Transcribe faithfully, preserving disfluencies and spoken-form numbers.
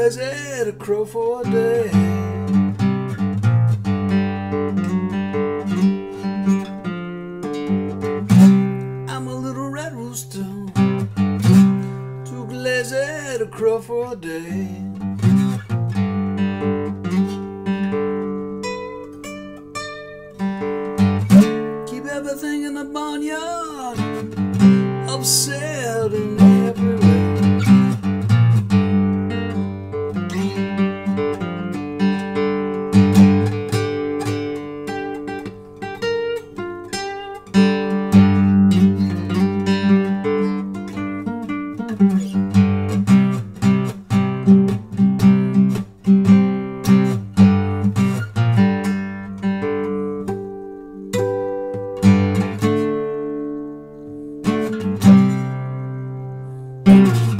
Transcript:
lazy to crow for a day. I'm a little red rooster, too lazy to crow for a day. Keep everything in the barnyard upset in every way. Thank you.